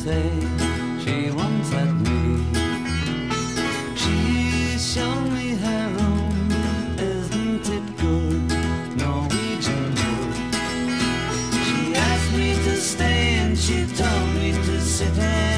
stay, she won't let me. She's shown me her room, isn't it good? Norwegian wood. She asked me to stay and she told me to sit in.